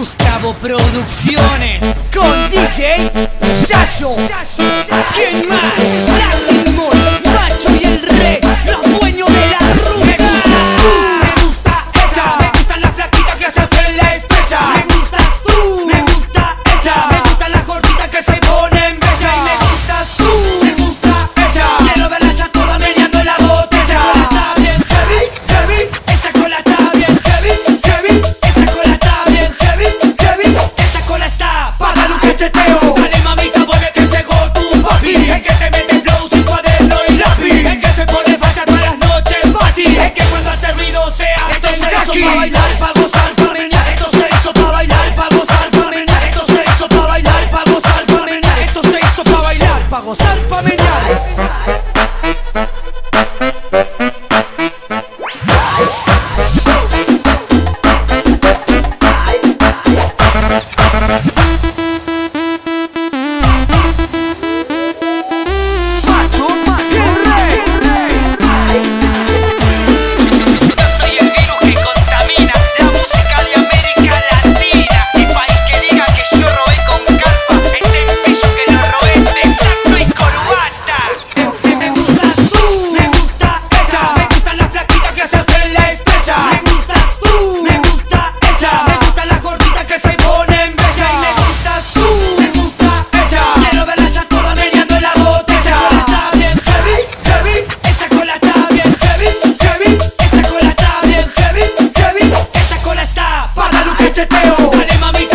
Gustavo Producciones con DJ Yayo. ¿Quién más? Latin Boy, Macho y el Rey, los dueños de la ruta. Me gusta ella, me gustan las flaquitas que se hacen la estrella. Me gustas tú, me gusta ella, me gustan las gorditas que se ponen bella. Y me gustas tú, me gusta ella, quiero verla ya toda meneando en la botella. Está bien heavy, heavy, esa cola está bien heavy, heavy, esa cola está bien heavy, heavy, esa cola está para dar un cacheteo. Dale mamita, vuelve que llegó tu papi, el que te mete flow sin cuaderno y lápiz, el que se pone falla todas las noches party, el que cuando hace ruido se hace el jackie. Pa' bailar, pa' gozar, pa' menear, esto se hizo pa' bailar, pa' gozar, pa' menear, esto se hizo pa' bailar, pa' gozar, pa' menear, esto se hizo pa' bailar, pa' gozar, pa' menear. Dale mamita,